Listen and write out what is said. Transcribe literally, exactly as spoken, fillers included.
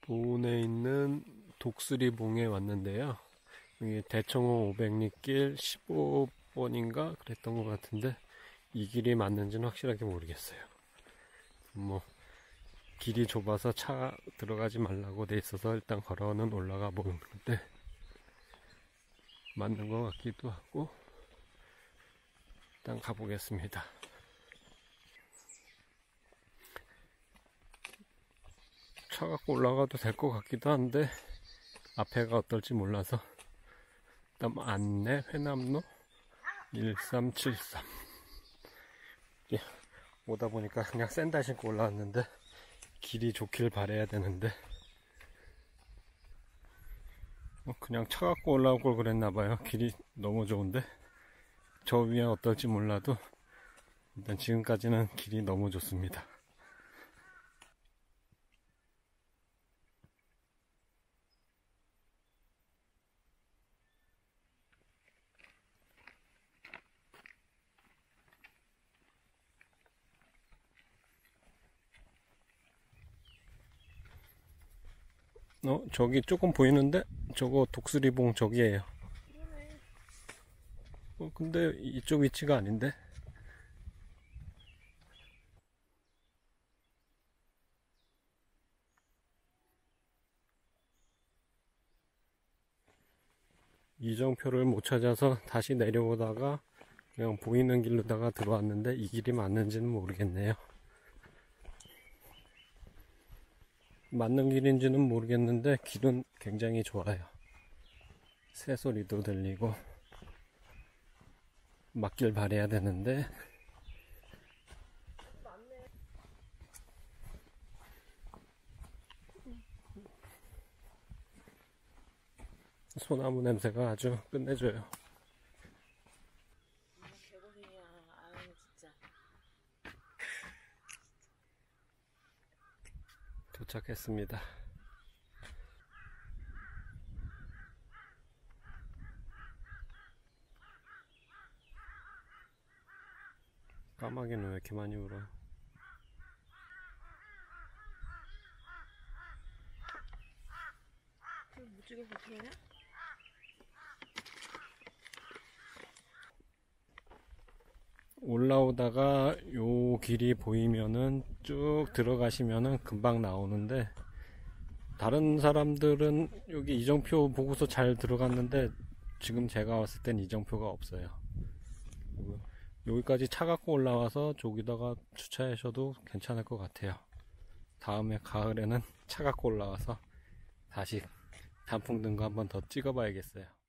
보은에 있는 독수리봉에 왔는데요. 여기 대청호 오백리길 십오 번인가 그랬던 것 같은데 이 길이 맞는지는 확실하게 모르겠어요. 뭐 길이 좁아서 차 들어가지 말라고 돼 있어서 일단 걸어는 올라가 보는데 맞는 것 같기도 하고 일단 가보겠습니다. 차 갖고 올라가도 될 것 같기도 한데 앞에가 어떨지 몰라서 일단 안내 회남로 일삼칠삼 예, 오다 보니까 그냥 샌들 신고 올라왔는데 길이 좋길 바라야 되는데 그냥 차 갖고 올라올 걸 그랬나봐요. 길이 너무 좋은데 저 위에 어떨지 몰라도 일단 지금까지는 길이 너무 좋습니다. 어, 저기 조금 보이는데? 저거 독수리봉 저기에요. 어, 근데 이쪽 위치가 아닌데? 이정표를 못 찾아서 다시 내려오다가 그냥 보이는 길로다가 들어왔는데 이 길이 맞는지는 모르겠네요. 맞는 길인지는 모르겠는데 길은 굉장히 좋아요. 새소리도 들리고 맞길 바라야 되는데 소나무 냄새가 아주 끝내줘요. 개고생이야. 아유 진짜. 도착했습니다. 까마귀는 왜 이렇게 많이 울어? 못 찍어서 그러냐? 올라오다가 요 길이 보이면은 쭉 들어가시면은 금방 나오는데 다른 사람들은 여기 이정표 보고서 잘 들어갔는데 지금 제가 왔을 땐 이정표가 없어요. 여기까지 차 갖고 올라와서 저기다가 주차하셔도 괜찮을 것 같아요. 다음에 가을에는 차 갖고 올라와서 다시 단풍 등 거 한번 더 찍어 봐야겠어요.